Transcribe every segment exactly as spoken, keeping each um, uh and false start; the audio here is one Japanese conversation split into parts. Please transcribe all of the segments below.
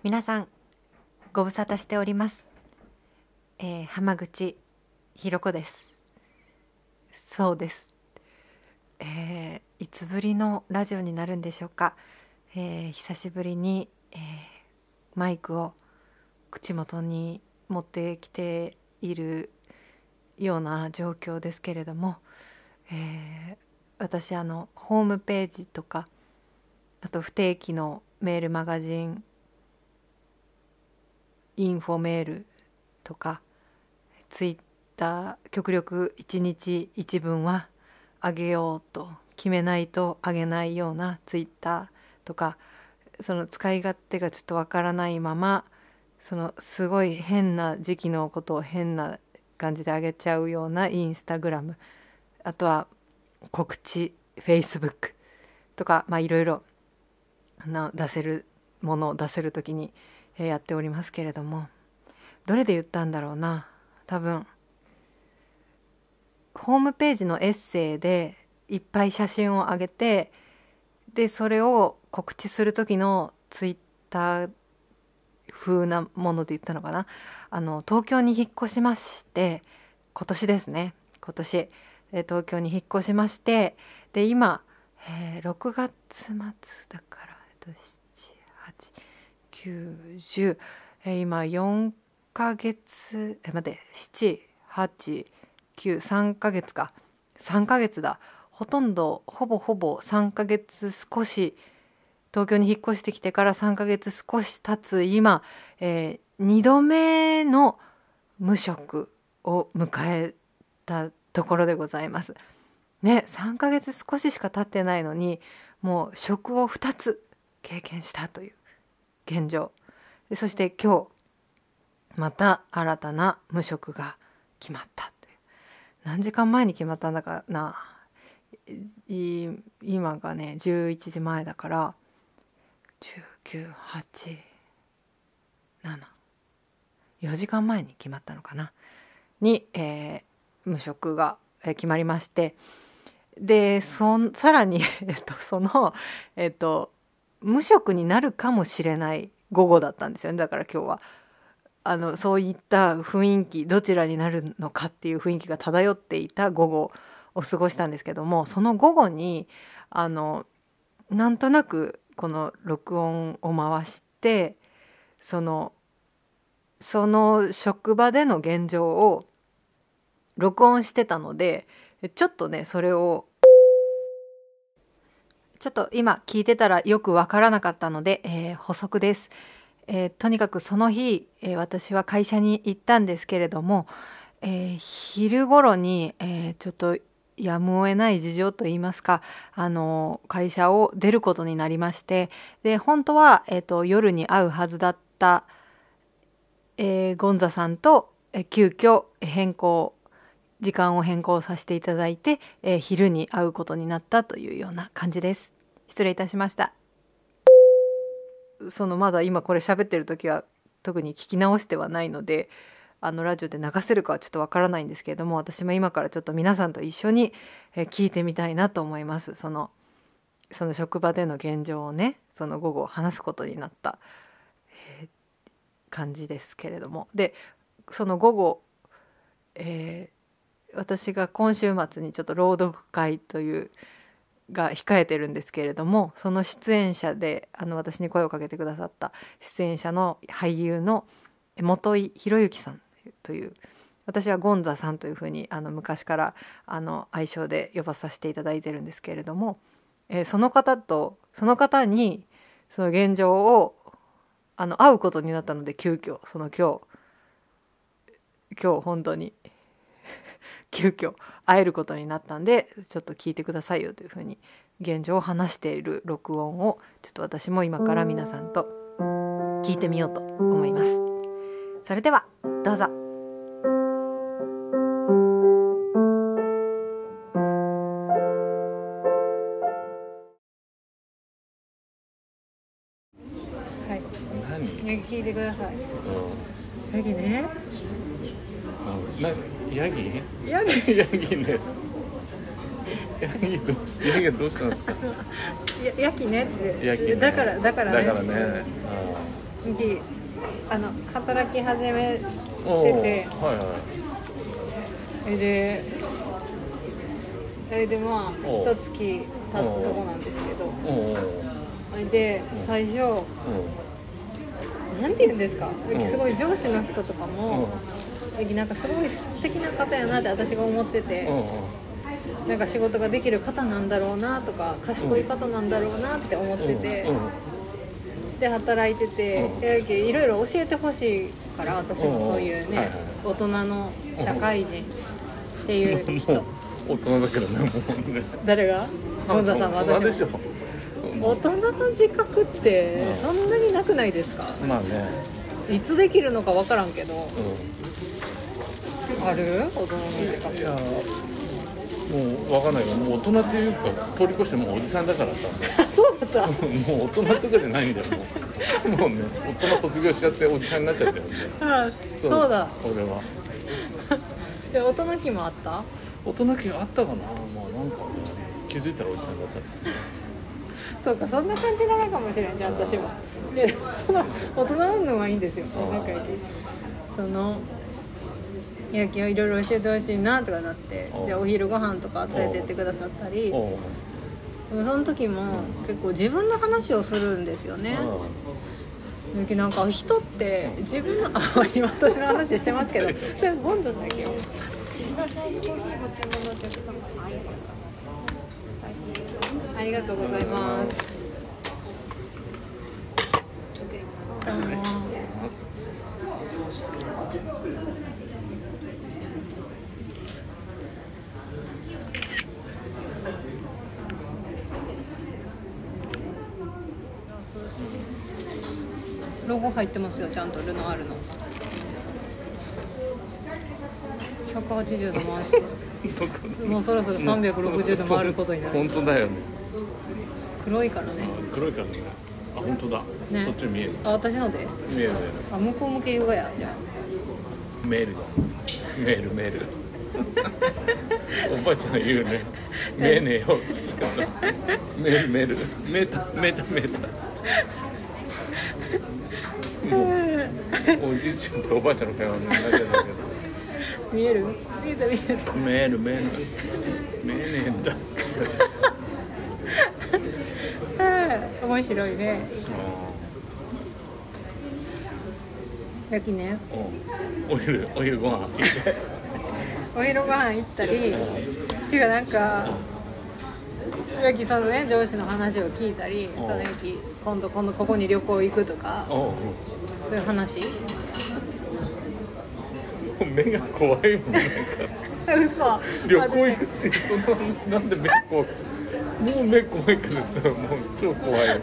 皆さんご無沙汰しております、えー、浜口ひろ子です。そうです、えー、いつぶりのラジオになるんでしょうか。えー、久しぶりに、えー、マイクを口元に持ってきているような状況ですけれども、えー、私あのホームページとか、あと不定期のメールマガジンインフォメールとかツイッター、極力いちにちいちぶんはあげようと決めないとあげないようなツイッターとか、その使い勝手がちょっとわからないまま、そのすごい変な時期のことを変な感じであげちゃうようなインスタグラム、あとは告知フェイスブックとか、まあいろいろ出せるものを出せるときにやっておりますけれども、どれで言ったんだろうな。多分ホームページのエッセイでいっぱい写真を上げて、でそれを告知する時のツイッター風なもので言ったのかな。あの東京に引っ越しまして、今年ですね今年東京に引っ越しまして、で今、えー、ろくがつ末だから、えっと、なな、はち、きゅう、じゅう、えー、今よんかげつ、え待ってなな、はち、きゅう、さんかげつかさんかげつだ。ほとんどほぼほぼさんかげつ少し、東京に引っ越してきてからさんかげつ少し経つ今、えー、にどめの無職を迎えたところでございますね。さんかげつ少ししか経ってないのに、もう職をふたつ経験したという現状で、そして今日また新たな無職が決まったという。何時間前に決まったんだかな。今がねじゅういちじまえだから、じゅうく、はち、なな、よじかんまえに決まったのかなに、えー、無職が決まりまして、でそさらに、えっと、その、えっと、無職になるかもしれない午後だったんですよね。だから今日はあのそういった雰囲気、どちらになるのかっていう雰囲気が漂っていた午後を過ごしたんですけども、その午後にあのなんとなくこの録音を回して、そのその職場での現状を録音してたので、ちょっとねそれをちょっと今聞いてたらよくわからなかったので、えー、補足です。えー、とにかくその日、えー、私は会社に行ったんですけれども、えー、昼頃に、えー、ちょっとやむを得ない事情といいますか、あの会社を出ることになりまして、で本当は、えーと、夜に会うはずだった、えー、ゴンザさんと、えー、急遽変更時間を変更させていただいて、えー、昼に会うことになったというような感じです。失礼いたしました。そのまだ今これ喋ってる時は特に聞き直してはないので、あのラジオで流せるかはちょっとわからないんですけれども、私も今からちょっと皆さんと一緒に聞いてみたいなと思います。そのその職場での現状をね、その午後話すことになった、えー、感じですけれども、でその午後、えー、私が今週末にちょっと朗読会というが控えてるんですけれども、その出演者であの私に声をかけてくださった出演者の俳優の本井博之さんという、私はゴンザさんというふうにあの昔からあの愛称で呼ばさせていただいてるんですけれども、えー、その方とその方にその現状をあの会うことになったので、急遽その今日今日本当に急遽会えることになったんで、ちょっと聞いてくださいよというふうに現状を話している録音をちょっと私も今から皆さんと聞いてみようと思います。それではどうぞ。はい、何？聞いてください。ヤギね。 なヤギ？ ヤギヤギね。ヤギどうしヤギどうしたんですか？ やヤギねって。 ヤギね。 だからだからね。 だからね。 であの働き始めてて、 はいはい、 でそれでまあ一月経つとこなんですけど、で最初なんて言うんですか、すごい上司の人とかもなんかすごい素敵な方やなって私が思ってて、なんか仕事ができる方なんだろうなとか賢い方なんだろうなって思ってて、で働いてて、でいろいろ教えてほしいから私もそういうね、大人の社会人っていう人、 大人だけどね、もうね。 誰が？本田さん、私も。でしょ。大人の自覚ってそんなになくないですか？ まあね。 いつできるのかわからんけど、うん、ある？大人の自覚。いや、 もうわかんないけど、もう大人っていうか通り越してもうおじさんだからさ。 そうだった。 もう大人とかじゃないんだよ。もう、もうね、大人卒業しちゃっておじさんになっちゃってるんで。 ああ、そうだ。 俺は。 で、大人期もあった？ 大人期あったかな。まあなんか、ね、気づいたらおじさんだったって。 そうか、そんな感じなのかもしれんじゃん、私も。で、その大人運動はいいんですよ。なんかその野球いろいろ教えてほしいなとかなって、でお昼ご飯とか連れてってくださったり、でもその時も結構自分の話をするんですよね。なんか人って自分のあ今私の話してますけど、それボンドだけよ。ありがとうございます。ロゴ入ってますよ、ちゃんとルノアールの。ひゃくはちじゅうど回してもうそろそろさんびゃくろくじゅうど回ることになる。 本当だよね。 黒いからね。 黒いからね。あ、本当だ、ね、そっち見える。 あ、私ので見えるね。 あ、向こう向け言うがや。じゃあメールだ。メールメールおばあちゃんが言うね。見えねえよっつってメールメールメータメータメータもうおじいちゃんとおばあちゃんの会話になっちゃうんだけど。 見える？見えた見えた。 見える見える見えねえんだ。 面白いね。焼きね。 お昼お昼ご飯行って。 お昼ご飯行ったり、っていうかなんか。焼きそのね上司の話を聞いたり、その焼き今度今度ここに旅行行くとか、そういう話。 目が怖いもんなんか。 嘘。 旅行行くってそのなんで目怖い。もう目怖いからもう超怖いよ。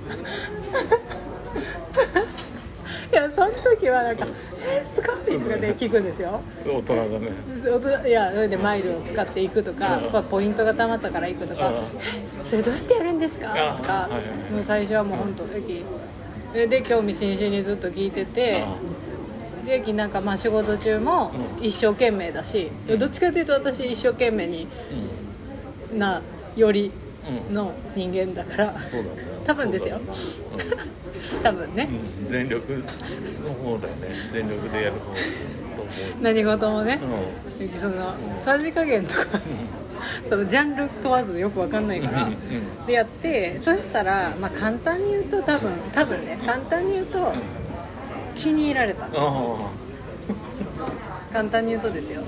いやその時はなんかえー、すごいとかで聞くんですよ。 大人だね。 いやそれでマイルを使っていくとか、うん、ポイントがたまったから行くとか、うん、それどうやってやるんですかとか、はいはい、もう最初はもう本当駅で興味津々にずっと聞いてて、で駅なんかまあ仕事中も一生懸命だし、うん、どっちかというと私一生懸命に、うん、なよりの人間だから、うん、多分ですよ、うん、多分ね、 うん、全力の方だよね。全力でやる方と思う。 何事もね、うん、そのさじ加減とかそのジャンル問わずよく分かんないから、うんうん、でやって、そしたら、まあ、簡単に言うと多分多分ね簡単に言うと気に入られた。簡単に言うとですよ。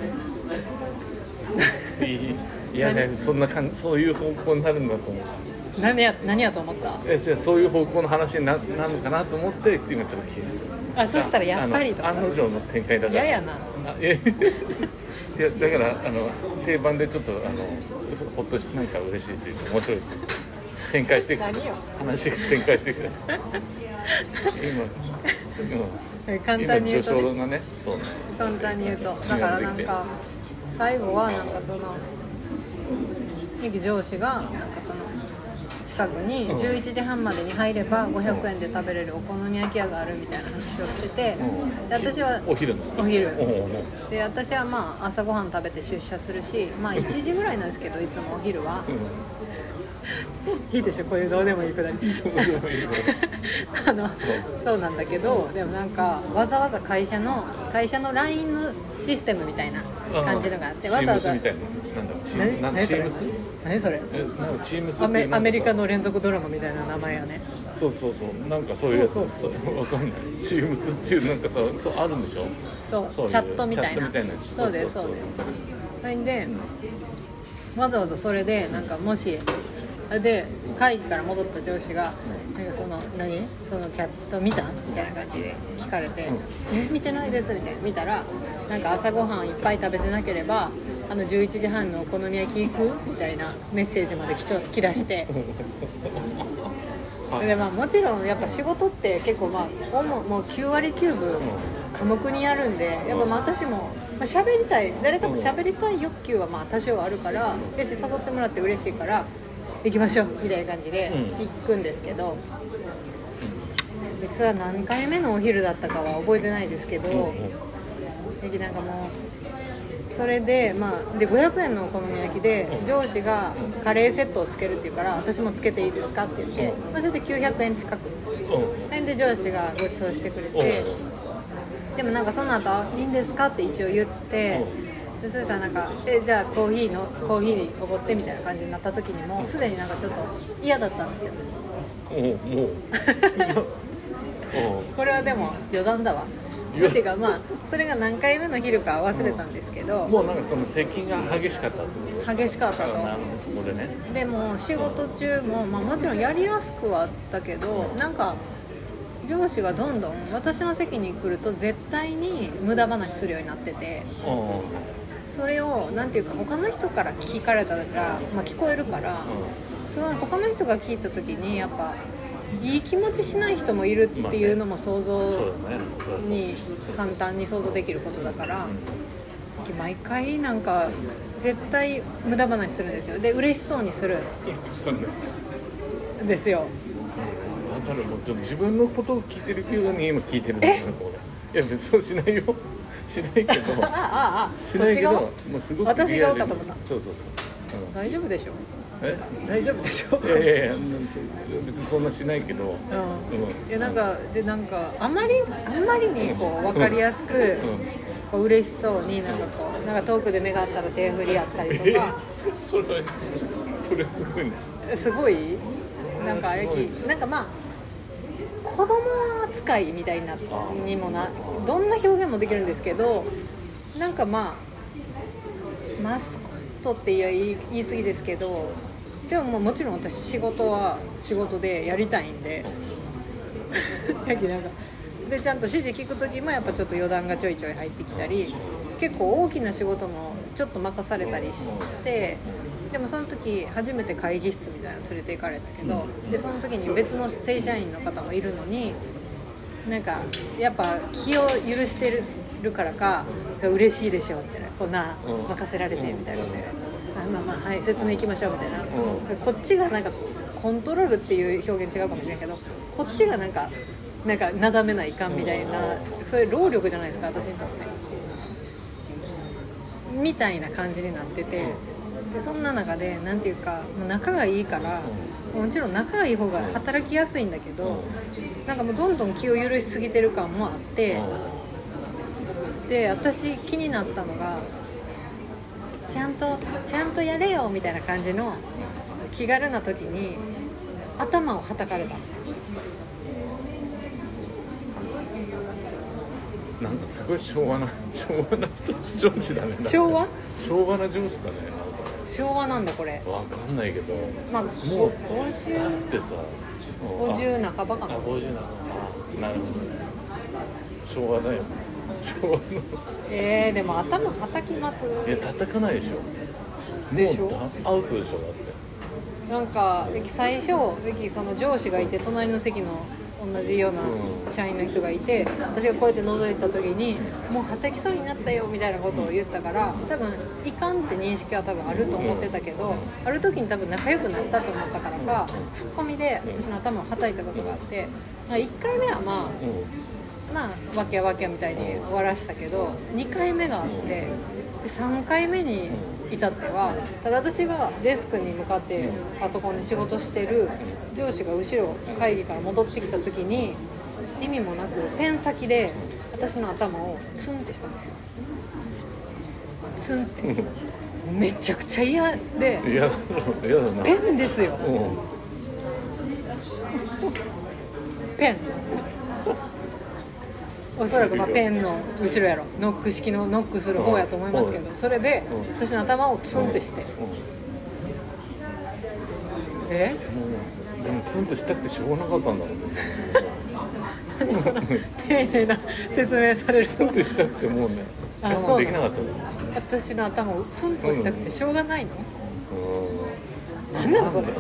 いやね、そんな感じ、そういう方向になるんだと思う。 何や何やと思った？ え、そういう方向の話に な, なるのかなと思って今ちょっと気づいた。 あ、そしたらやっぱりとか案の定の展開だから。 嫌やな。あいやいやだからあの定番でちょっとあのほっとしてなんか嬉しいというか面白いというか展開してきた。 何よ話が展開してきた。今今簡単に言うと、ね、 今序章がね、そうね。 簡単に言うとだからなんか最後はなんかその上司がなんかその近くにじゅういちじはんまでに入ればごひゃくえんで食べれるお好み焼き屋があるみたいな話をしてて、で私はお昼のお昼で私はまあ朝ごはん食べて出社するし、まあいちじぐらいなんですけどいつもお昼はいいでしょこういうどうでもいいくだりあのそうなんだけど、でもなんかわざわざ会社の会社の ライン のシステムみたいな感じのがあって、わざわざチームスみたいな、なんだろう、チーム何チームス何それえなんかチームスってアメアメリカのの連続ドラマみたいな名前やね。 そうそうそうなんかそういうやつそうそうそうわかんないチームスっていうなんかさそうあるんでしょ。 そうそういうチャットみたいなチャットみたいなやつそうですそうです。それでわざわざそれでなんかもしで会議から戻った上司がなんかその何そのチャット見たみたいな感じで聞かれて、うん、え見てないですみたいな見たらなんか朝ごはんいっぱい食べてなければあのじゅういちじはんのお好み焼き行くみたいなメッセージまで来ちょ来だしてで、まあ、もちろんやっぱ仕事って結構まあももうきゅうわりきゅうぶ科目にやるんでやっぱまあ私もまあ、喋りたい誰かと喋りたい欲求はまあ多少あるからでし誘ってもらって嬉しいから行きましょうみたいな感じで行くんですけど、でそれは何回目のお昼だったかは覚えてないですけど、でなんかもうそれでまあでごひゃくえんのお好み焼きで上司がカレーセットをつけるっていうから私もつけていいですかって言って、まあ、それできゅうひゃくえん近くで上司がご馳走してくれて、でもなんかその後いいんですかって一応言って、でそれさなんかえじゃあコーヒーのコーヒーおごってみたいな感じになった時にもすでになんかちょっと嫌だったんですよ。 おうもうこれはでも余談だわ。ていうかまあそれが何回目の昼か忘れたんですけど、 もうなんかその咳が激しかったってこと激しかったと。 そこでね。 でも仕事中も、まあ、もちろんやりやすくはあったけど、なんか上司がどんどん私の席に来ると絶対に無駄話するようになってて、それをなんていうか他の人から聞かれたら、まあ、聞こえるから、その他の人が聞いた時にやっぱいい気持ちしない人もいるっていうのも想像に簡単に想像できることだから、毎回なんか絶対無駄話するんですよ。で嬉しそうにするんですよ。 だからもうちょっと自分のことを聞いてるように今聞いてるんだよね。これいや別にそうしないよしないけどあああしないけどもうすごく私が多かったもんな。 そうそうそう、 うん、大丈夫でしょえ大丈夫でしょいやいやいや別にそんなしないけど、うん、 いやなんかでなんかあまりあんまりにこう分かりやすく、うん、こう嬉しそうになんかこうなんか遠くで目があったら手振りあったりとかそれそれすごいね。 すごいなんかなんかまあ子供扱いみたいなにもなどんな表現もできるんですけど、なんかまあマスコットって言い、言い過ぎですけど、でももうもちろん私仕事は仕事でやりたいんでなんかでちゃんと指示聞く時もやっぱちょっと余談がちょいちょい入ってきたり、結構大きな仕事もちょっと任されたりして、でもその時初めて会議室みたいなの連れて行かれたけど、でその時に別の正社員の方もいるのになんかやっぱ気を許してるからか嬉しいでしょみたいな、こんな任せられてみたいなので、あまあまあはい説明行きましょうみたいな、こっちがなんかコントロールっていう表現違うかもしれないけど、こっちがなんかなんかなだめないかんみたいな、そういう労力じゃないですか私にとってみたいな感じになってて、でそんな中でなんていうかもう仲がいいから、もちろん仲がいい方が働きやすいんだけど、なんかもうどんどん気を許しすぎてる感もあって、で私気になったのがちゃんとちゃんとやれよみたいな感じの気軽な時に頭をはたかれた。 なんかすごい昭和な昭和な上司だね。 昭和？ 昭和な上司だね。 昭和なんだこれ。 わかんないけど。 まあもうごじゅうだってさ、 ごじゅう半ばかな。 あ、ごじゅう半ば。なるほど。昭和だよ。昭和の。 えー、でも頭はたきます。 いや叩かないでしょ。 でしょ。 アウトでしょだって。 なんか最初その上司がいて隣の席の同じような社員の人がいて、私がこうやって覗いた時にもうはたきそうになったよみたいなことを言ったから、多分いかんって認識は多分あると思ってたけど、ある時に多分仲良くなったと思ったからかツッコミで私の頭をはたいたことがあって、いっかいめはまあまあわけわけみたいに終わらしたけど、にかいめがあって、でさんかいめに至ってはただ私がデスクに向かってパソコンで仕事してる上司が後ろ会議から戻ってきた時に意味もなくペン先で私の頭をツンってしたんですよ。ツンってめちゃくちゃ嫌で嫌だ嫌だな。 ペンですよ、 うん、 ペンおそらくまあペンの後ろやろノック式のノックする方やと思いますけど、それで私の頭をツンってして、えでもツンとしたくてしょうがなかったんだろうね。 何その丁寧な説明される。 ツンとしたくてもうね我慢できなかったんだよ。 私の頭をツンとしたくてしょうがないの、 うん、 何なのそれ。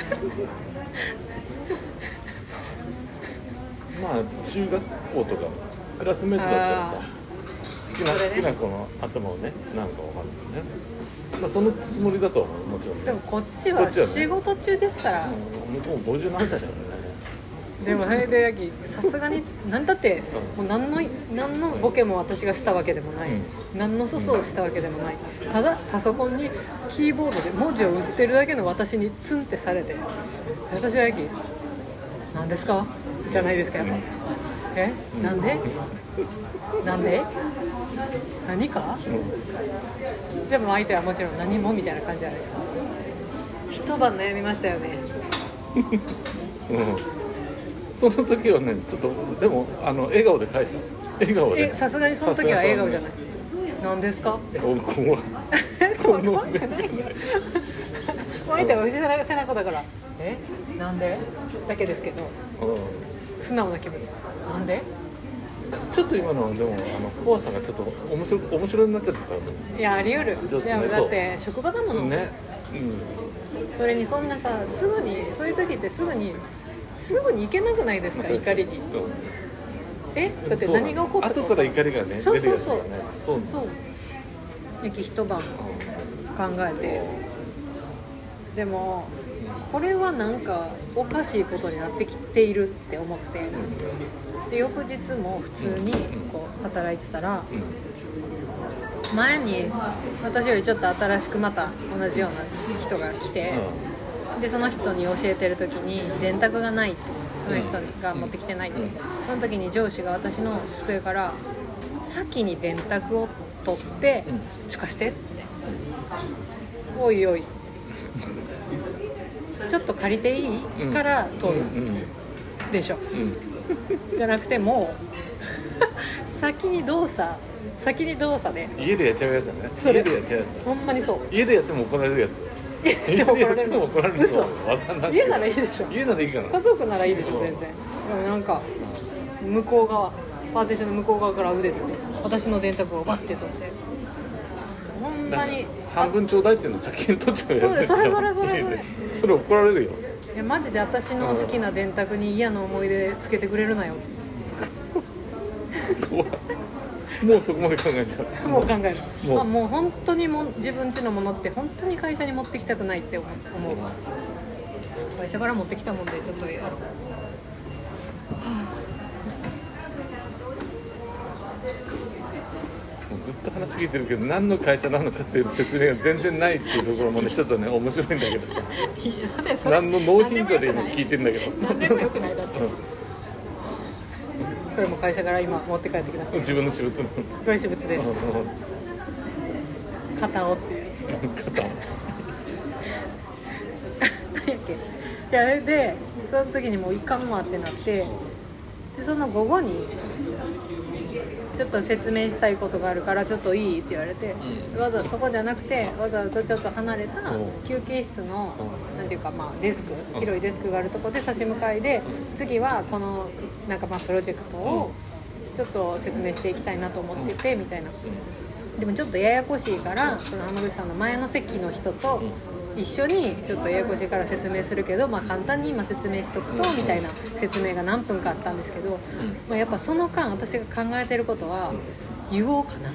まあ中学校とかクラスメートだったらさ好きな、ね、好きな子の頭をねなんかわかんないね。まあそのつもりだと思うもちろん、ね、 でもこっちは仕事中ですから。 もうごじゅう何歳だからね。 でもそれでやきさすがに何だってもう何の何のボケも私がしたわけでもない、うん、何の粗相をしたわけでもない、ただパソコンにキーボードで文字を打ってるだけの私にツンってされて、私はやき何ですかじゃないですかやっぱ、えなんでなんで何か、うん、でも相手はもちろん何もみたいな感じじゃないですか。一晩悩みましたよね。 うん、その時はねちょっとでもあの笑顔で返した笑顔で。 さすがにその時は笑顔じゃない。何ですかです。 怖い怖くないよ。相手は後ろ背中だからえなんでだけですけど、うん、素直な気持ちなんでちょっと今のでもあの怖さがちょっと面白面白になっちゃってた。 いやあり得る、ね、でもだって職場だものね、 うん、それにそんなさすぐにそういう時ってすぐにすぐに行けなくないですか怒りに、うん、えだって何が起こったか後から怒りがねそうそうそう、 ね、そうそう駅一晩考えて、でもこれはなんかおかしいことになってきているって思って、で翌日も普通にこう働いてたら、前に私よりちょっと新しくまた同じような人が来て、でその人に教えてる時に電卓がないってその人が持ってきてないって、その時に上司が私の机から先に電卓を取って「ちょ貸して」って「おいおい」ちょっと借りていい、うん、から取る、うんうん、でしょ、うん、じゃなくてもう先に動作先に動作で家でやっちゃうやつだね。 それ家でやっちゃうやつほんまにそう。 家でやっても怒られるやつ。 家でも怒られるの怒られるの家ならいいでしょ。 家ならいいかな。 家族ならいいでしょ全然。でもなんか向こう側パーティションの向こう側から腕で私の電卓をバッて取ってほんまに半分ちょうだいっていうの先に取っちゃうやつ。 それそれそれそれそれそれ怒られるよ。 いやマジで私の好きな電卓に嫌な思い出つけてくれるなよ。 怖い。もうそこまで考えちゃう。 もう考える。もう、まあ、もう本当にも自分家のものって本当に会社に持ってきたくないって思う。ちょっと会社から持ってきたもんでちょっとやろう。はあ、 もうずっと話聞いてるけど何の会社なのかっていう説明が全然ないっていうところもねちょっとね面白いんだけどさ。何のノーヒントで今聞いてんだけど。 何でもよくないだって。うんこれも会社から今持って帰ってきました。 自分の私物のこれ私物です。肩をっていう肩を何やっけ。いやでその時にもういかんわってなって、でその午後にちょっと説明したいことがあるからちょっといいって言われて、うん、わざわざそこじゃなくてわざわざちょっと離れた休憩室のなんていうかまあデスク広いデスクがあるところで差し向かいで、次はこのなんかまあプロジェクトをちょっと説明していきたいなと思っててみたいな。でもちょっとややこしいからその浜口さんの前の席の人と一緒にちょっとややこしいから説明するけど、まあ、簡単に今説明しとくとみたいな説明が何分かあったんですけど、まあ、やっぱその間私が考えてることは言おうかな、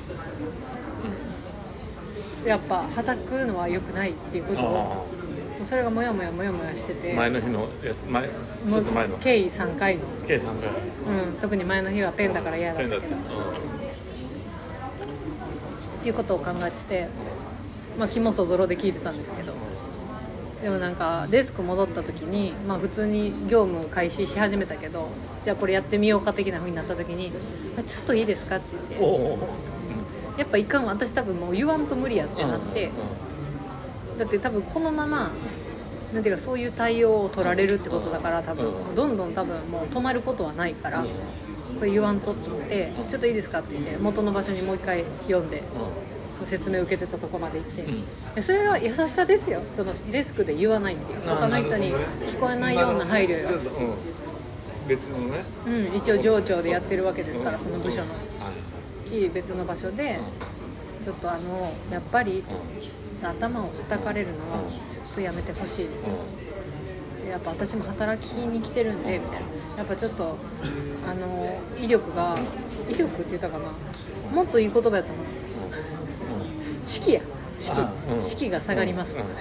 やっぱはたくのは良くないっていうことをそれがもやもやもやもやしてて、 前の日のやつ前ちょっと前の計さんかいの計さんかい、 うん、特に前の日はペンだから嫌だったけどっていうことを考えてて、 まあ肝そぞろで聞いてたんですけど、でもなんかデスク戻った時に、まあ、普通に業務開始し始めたけど、じゃあこれやってみようか的な風になった時に、あちょっといいですかって言って、 おーやっぱいかんわ、私多分もう言わんと無理やってなって、だって多分このままなんていうかそういう対応を取られるってことだから、多分どんどん多分もう止まることはないから、これ言わんとって言って、ちょっといいですかって言って元の場所にもう一回読んで説明を受けてたとこまで行って、うん、それは優しさですよ。そのデスクで言わないっていう、他の人に聞こえないような配慮よ、うん、 別のね、 うん、一応上長でやってるわけですから、その部署の、うん、別の場所で、うん、ちょっとあのやっぱり、うん、頭を叩かれるのはちょっとやめてほしいです、うん、やっぱ私も働きに来てるんでみたいな、やっぱちょっとあの威力が威力って言ったかな、もっといい言葉やったの、士気や士気、うん、士気が下がります、うん、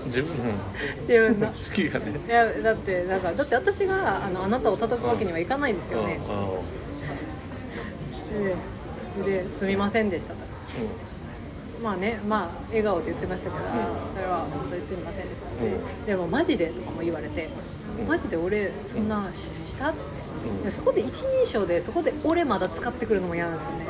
自分の自分の士気がね、 いやだってなんかだって私があのあなたを叩くわけにはいかないですよね、で, ですみませんでしたと、うん、まあね、まあ笑顔で言ってましたけど、うん、それは本当にすみませんでした、うん、でもマジでとかも言われて、うん、マジで俺そんなしたって、うん、そこで一人称でそこで俺まだ使ってくるのも嫌なんですよね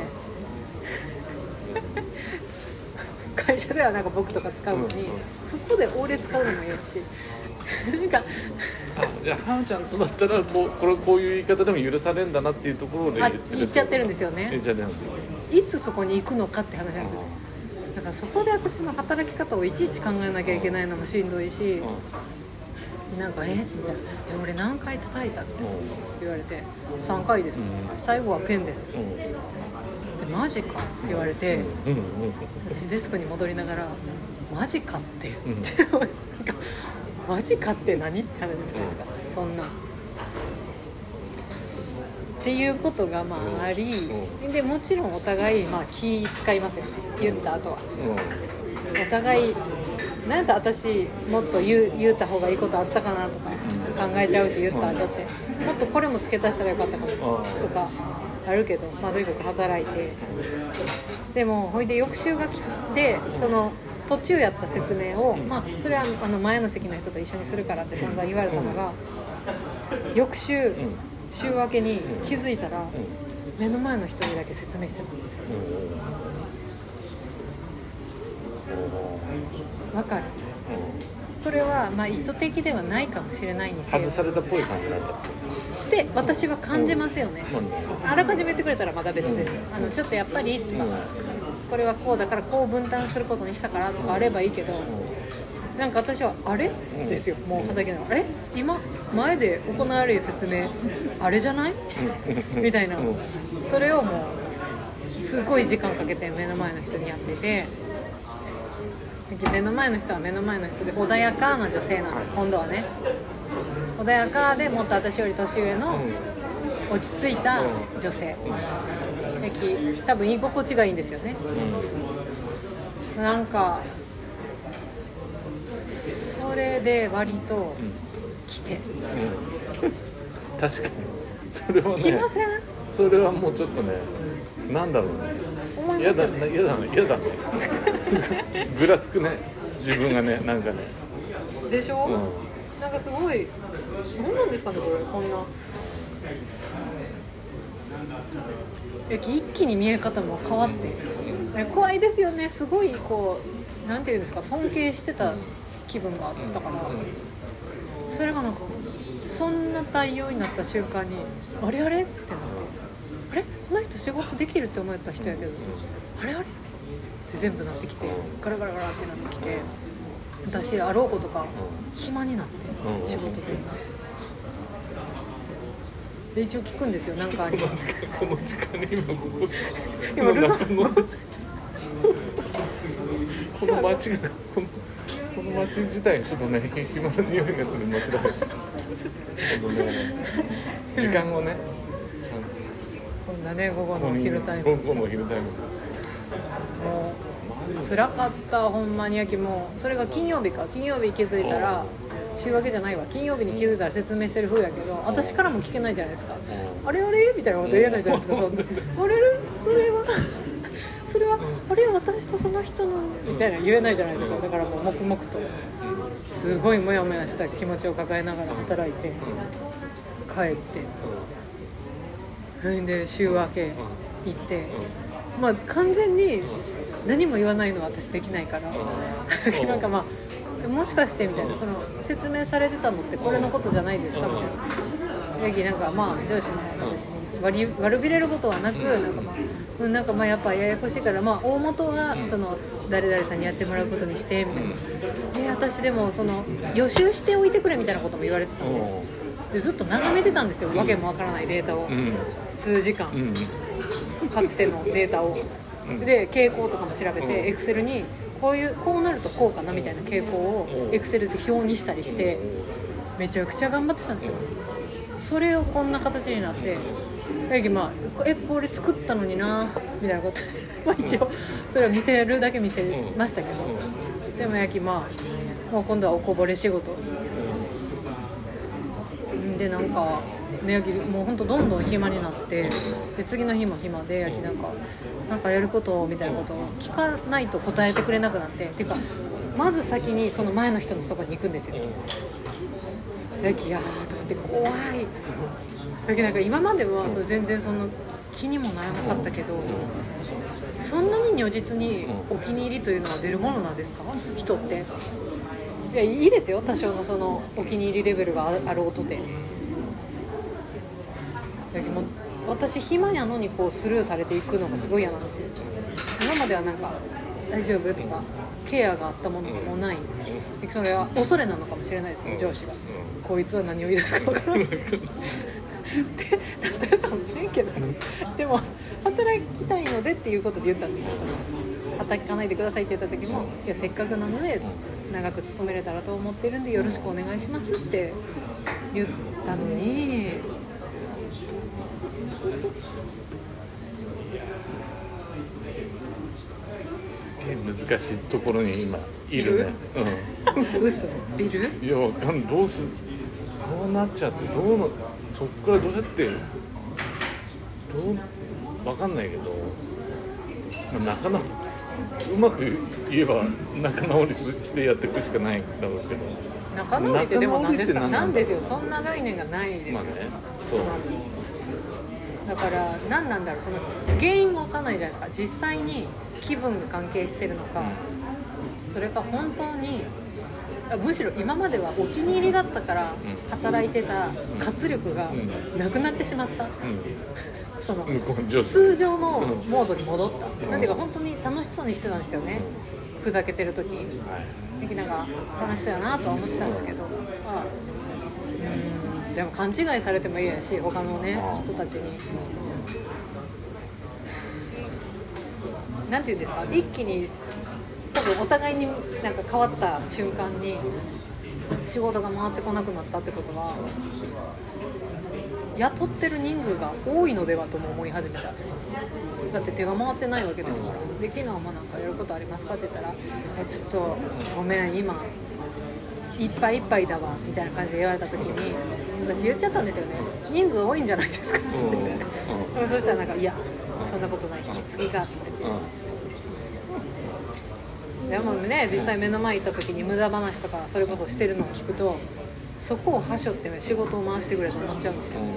会社ではなんか僕とか使うのに、うんうん、そこで俺使うのもいいしなんかあ、じゃあはーちゃんとだったらもうこれこういう言い方でも許されるんだなっていうところで言ってる、 言っちゃってるんですよね。 言っちゃってるんですよ。いつそこに行くのかって話なんですよ。だからそこで私の働き方をいちいち考えなきゃいけないのもしんどいし、なんかえみたいな、俺何回叩いたって言われて、さんかいです、うん、最後はペンです、うん、マジかって言われて、うんうんうん、私デスクに戻りながらマジかって、うん、なんかマジかって何って話じゃないですか、うん、そんなっていうことがまああり、うん、でもちろんお互いまあ気使いますよね、言った後は、うん、お互いなんか私もっと 言, 言った方がいいことあったかなとか考えちゃうし、言った後ってもっとこれも付け足したらよかったかなとかあるけど、まあとにかく働いて、でもほいで翌週が来て、その途中やった説明を、まあそれはあの前の席の人と一緒にするからって散々言われたのが、翌週週明けに気づいたら目の前の人にだけ説明してたんです。わかる、うん、これはまあ意図的ではないかもしれないにせよ、 外されたっぽい感じだったって私は感じますよね、うん、あらかじめ言ってくれたらまた別です、うん、あのちょっとやっぱりとか、うん、これはこうだからこう分担することにしたからとかあればいいけど、うん、なんか私はあれ、うん、ですよ、もう畑のあれ今前で行われる説明あれじゃないみたいな、それをもうすごい時間かけて目の前の人にやってて、目の前の人は目の前の人で穏やかな女性なんです。今度はね穏やかでもっと私より年上の落ち着いた女性、多分居心地がいいんですよね。なんかそれで割と来て、 うん、確かにそれはね、 来ません？ それはもうちょっとね、なんだろうね、嫌だね、嫌だね、嫌だねぐらつくね、自分がね、なんかねでしょ、うん、なんかすごい何なんですかねこれ、こんな一気に見え方も変わって、うん、怖いですよね。すごいこうなんていうんですか、尊敬してた気分があったから、うん、それがなんかそんな対応になった瞬間にあれあれってなって、あれこの人仕事できるって思った人やけど、あれあれって全部なってきて、ガラガラガラってなってきて、私あろうことか暇になって仕事で、で一応聞くんですよ、何かありますかこの時間に今ここ今ルドこの街がこのこの街自体ちょっとね暇な匂いがする街だこのね時間をね、 こんなね午後のお昼タイム、 午後のお昼タイムもう辛かった、ほんまに。やきもうそれが金曜日か、金曜日気づいたら、週明けじゃないわ、金曜日に気づいたら説明してる風やけど、私からも聞けないじゃないですか。あれあれみたいなこと言えないじゃないですか。そんなあれれそれはそれはあれ私とその人のみたいな言えないじゃないですか。だからもう黙々とすごいモヤモヤした気持ちを抱えながら働いて帰ってそれで週明け行ってまあ完全に何も言わないのは私できないからなんかまあもしかしてみたいなその説明されてたのってこれのことじゃないですかみたいなやきなんかまあ上司も別に悪悪びれることはなくなんかまあなんかまあやっぱややこしいからまあ大元はその誰々さんにやってもらうことにしてみたいなで私でもその予習しておいてくれみたいなことも言われてたんででずっと眺めてたんですよわけもわからないデータを数時間かつてのデータをで傾向とかも調べてエクセルにこういうこうなるとこうかなみたいな傾向をエクセルで表にしたりしてめちゃくちゃ頑張ってたんですよ。それをこんな形になってまあ、えこれ作ったのになみたいなことまあ一応それを見せるだけ見せましたけどでもやきまあもう今度はおこぼれ仕事でなんかねやきもうほんとどんどん暇になってで次の日も暇でやきなんかなんかやることみたいなことを聞かないと答えてくれなくなってっていうかまず先にその前の人のとこに行くんですよ。やきやーとかって怖いだけどなんか今まではそれ全然その気にもならなかったけどそんなに如実にお気に入りというのは出るものなんですか人っていやいいですよ多少のそのお気に入りレベルがあろうとてだけど私暇やのにこうスルーされていくのがすごい嫌なんですよ。今まではなんか大丈夫とかケアがあったものがもうないそれは恐れなのかもしれないですよ上司がこいつは何を言い出すか分からないって例えばかもしれんけどでも働きたいのでっていうことで言ったんですよ。その働かないでくださいって言った時もいやせっかくなので長く勤めれたらと思ってるんでよろしくお願いしますって言ったのに難しいところに今いるね。 うん、嘘いる？ いやわかんどうすそうなっちゃってどうのそっからどうやってどうわかんないけど、まあ、仲直うまく言えば仲直りしてやっていくしかないんだろうけど仲直りってでも何ですか？なんですよそんな概念がないですよ。 まあね、そうだから何なんだろうその原因も分かんないじゃないですか。実際に気分が関係してるのか、うん、それか本当にむしろ今まではお気に入りだったから働いてた活力がなくなってしまった、うん、その通常のモードに戻った、うん、なんていうか本当に楽しそうにしてたんですよね、うん、ふざけてる時、はい、なんか楽しそうやなとは思ってたんですけど、ああうんでも勘違いされてもいいやし他のね人たちになんていうんですか一気に多分お互いになんか変わった瞬間に仕事が回ってこなくなったってことは雇ってる人数が多いのではとも思い始めたんですよ。だって手が回ってないわけですからで昨日もなんかやることありますかって言ったらえちょっとごめん今いっぱいいっぱいだわみたいな感じで言われた時に私言っちゃったんですよね。人数多いんじゃないですかってでもそしたらなんかいやそんなことない引き継ぎがとか言ってでもね実際目の前に行った時に無駄話とかそれこそしてるのを聞くとそこをはしょって仕事を回してくれと思っちゃうんですよ。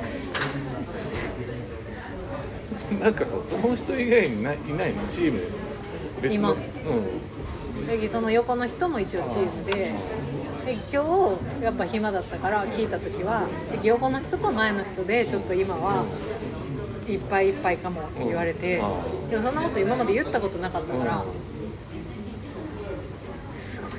なんかさその人以外にないいないのチーム別います、うん、でその横の人も一応チームでで今日やっぱ暇だったから聞いた時は横の人と前の人でちょっと今はいっぱいいっぱいかもって言われてでもそんなこと今まで言ったことなかったからすごいよね。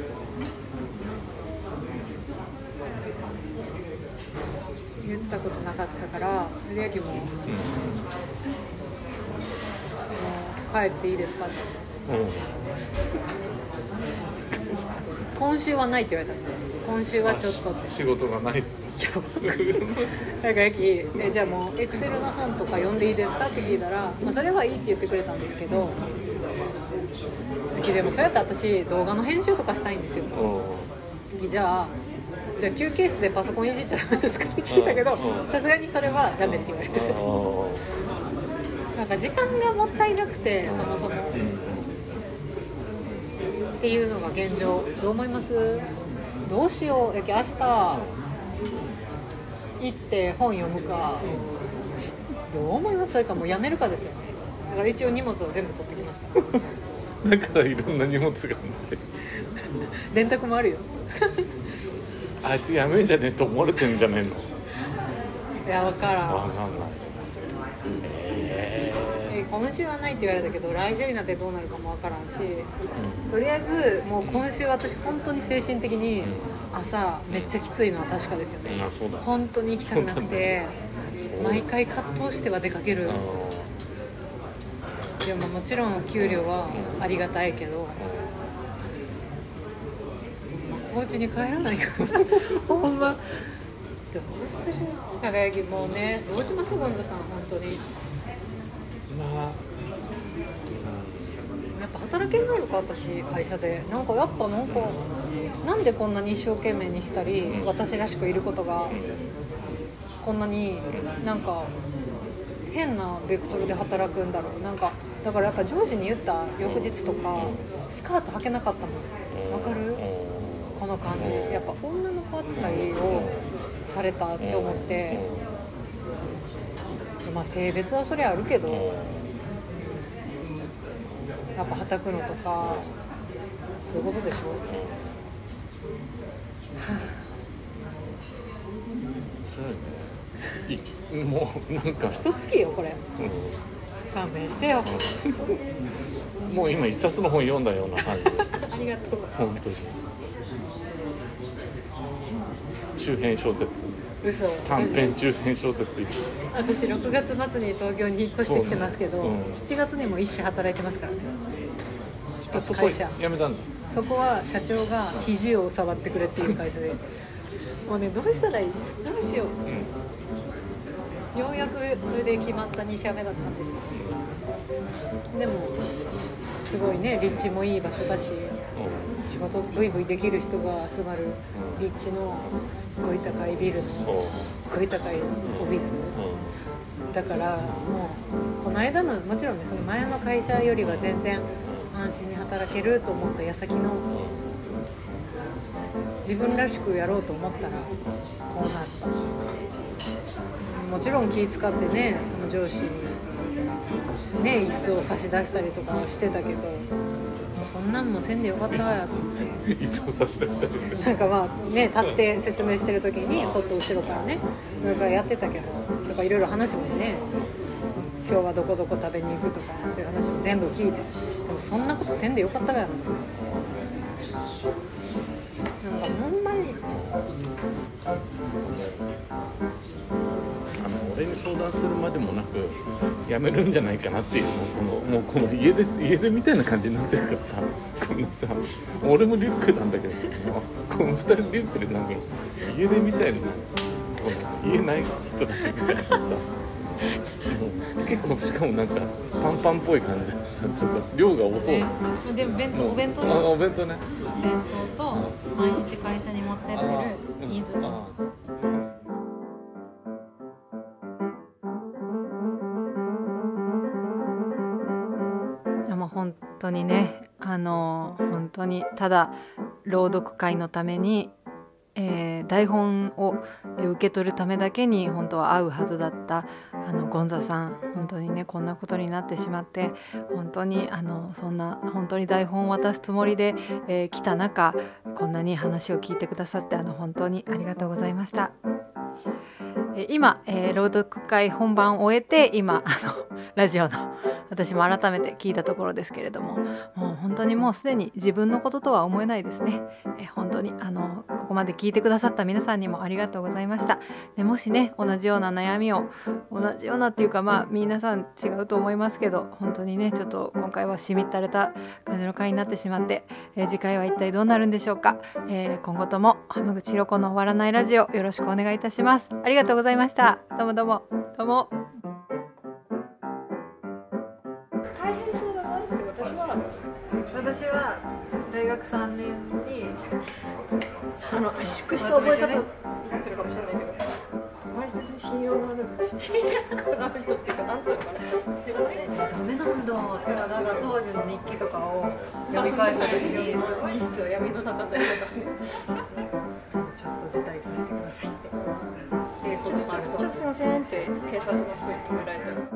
言ったことなかったからでやきも、うん、もう帰っていいですかって、うん、今週はないって言われたんですよ。今週はちょっとって仕事がないなんかやきえじゃあもうエクセルの本とか読んでいいですかって聞いたら、まあ、それはいいって言ってくれたんですけどでもそうやって私動画の編集とかしたいんですよ。じゃあじゃあ休憩室でパソコンいじっちゃダメですかって聞いたけどさすがにそれはダメって言われてだなんか時間がもったいなくてそもそも、うん、っていうのが現状。どう思います？どうしよう。やけ明日行って本読むか、どう思います？それかもうやめるかですよね。だから一応荷物を全部取ってきましただからいろんな荷物があって電卓もあるよあいつやめんじゃねえと思われてるんじゃねえの？ いや分からん。 わかんない。ええ今週はないって言われたけど来週になってどうなるかも分からんし、うん、とりあえずもう今週私本当に精神的に朝めっちゃきついのは確かですよね、うん、そうだ本当に行きたくなくて毎回葛藤しては出かける。でももちろん給料はありがたいけどお家に帰らないからほんまどうする？輝きもうねどうします？ゴンザさん本当にまあやっぱ働けんのか私会社でなんかやっぱなんかなんでこんなに一生懸命にしたり私らしくいることがこんなになんか変なベクトルで働くんだろう。なんかだからやっぱ上司に言った翌日とかスカート履けなかったもん。わかる？この感じ。やっぱ女の子扱いをされたって思って、まあ性別はそれあるけどやっぱはたくのとかそういうことでしょ。はあ、もうなんか一月よこれ、うん、勘弁してよもう今一冊の本読んだような感じですありがとう。 本当に中編小説嘘短編中編小説私ろくがつ末に東京に引っ越してきてますけど、ねうん、しちがつにも一社働いてますからね。一つ会社辞めたんだ。 そこは社長が肘を触ってくれっていう会社でもうねどうしたらいいどうしよう、うん、ようやくそれで決まったに社目だったんですけどでもすごいね立地もいい場所だし、うん、仕事ブイブイできる人が集まる立地のすっごい高いビルのすっごい高いオフィスだからもうこの間のもちろんねその前の会社よりは全然安心に働けると思った矢先の自分らしくやろうと思ったらこうなった。もちろん気使ってねその上司にね椅子を差し出したりとかしてたけどそんなんもせんでよかったわやと思って椅子を差し出したりしてなんかまあね立って説明してる時にそっと後ろからねそれからやってたけどとかいろいろ話もね今日はどこどこ食べに行くとかそういう話も全部聞いてでもそんなことせんでよかったからなんかほんまにあの俺に相談するまでもなく辞めるんじゃないかなっていうこのもうこの家で家出みたいな感じになってるからさこのさ俺もリュックなんだけどこのふたりリュックでなんか家出みたいなこの家ない人たちみたいなさ結構しかもなんかパンパンっぽい感じでちょっと量が多そう、えー、でも弁当お弁当あお弁当ね弁当と毎日会社に持ってってる水、うん、 でも本当にねあの本当にただ朗読会のためにえー、台本を受け取るためだけに本当は会うはずだったあのゴンザさん本当にねこんなことになってしまって本当にあのそんな本当に台本を渡すつもりで、えー、来た中こんなに話を聞いてくださってあの本当にありがとうございました。えー、今、えー、朗読会本番を終えて今あのラジオの私も改めて聞いたところですけれどももう本当にもうすでに自分のこととは思えないですね。え本当にあのここまで聞いてくださった皆さんにもありがとうございました。でもしね同じような悩みを同じようなっていうかまあ皆さん違うと思いますけど本当にねちょっと今回はしみったれた感じの回になってしまって、え次回は一体どうなるんでしょうか。えー、今後とも浜口ひろ子の終わらないラジオよろしくお願いいたします。ありがとうございました。どうもどうもどうも。 大変そうだなって私は私は大学さんねんにあの圧縮した覚え方になってるかもしれないけど別に信用のある信用のある人っていうかなんつうのかな知らないダメなんだってなんか当時の日記とかを読み返した時にすごい実は闇の中だったりとかねちょっと辞退させてくださいっていうことがあるとちょっとすいませんって警察の人に止められたら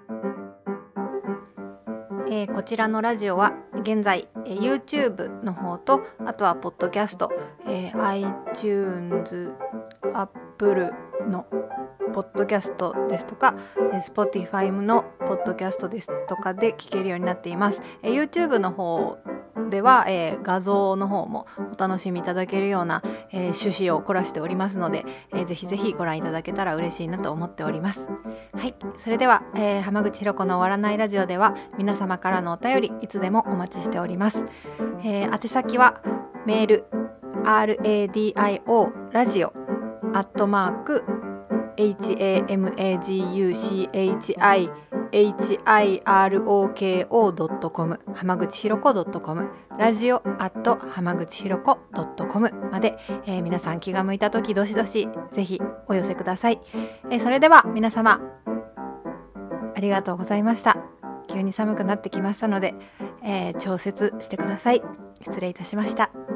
えー、こちらのラジオは現在、えー、YouTube の方とあとはポッドキャスト、えー、iTunes、Apple のポッドキャストですとか、えー、Spotify のポッドキャストですとかで聞けるようになっています。えー、YouTube の方では、えー、画像の方もお楽しみいただけるような、えー、趣旨を凝らしておりますので、えー、ぜひぜひご覧いただけたら嬉しいなと思っております。はい、それでは、えー、浜口ひろ子の終わらないラジオでは皆様からのお便りいつでもお待ちしております。えー、宛先はメール ラディオ ラジオアットマーク ハマグチヒロコドットコム 浜口ひろこ .com ラジオアット浜口ひろこ .com まで、えー、皆さん気が向いた時どしどしぜひお寄せください。えー、それでは皆様ありがとうございました。急に寒くなってきましたので、えー、調節してください。失礼いたしました。